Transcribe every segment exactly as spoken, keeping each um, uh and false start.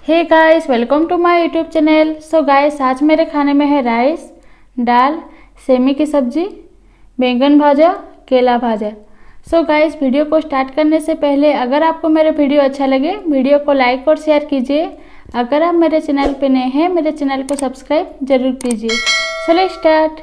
Hey guys, welcome to my YouTube channel. So guys, आज मेरे खाने में है राइस, दाल, सेमी की सब्जी, बैंगन भाजा, केला भाजा। सो गाइस, वीडियो को स्टार्ट करने से पहले अगर आपको मेरा वीडियो अच्छा लगे, वीडियो को लाइक और शेयर कीजिए। अगर आप मेरे चैनल पे नए हैं, मेरे चैनल को सब्सक्राइब जरूर कीजिए। चलिए start.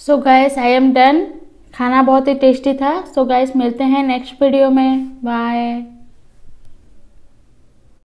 So guys I am done. खाना बहुत ही टेस्टी था। सो गाइस मिलते हैं नेक्स्ट वीडियो में। बाय।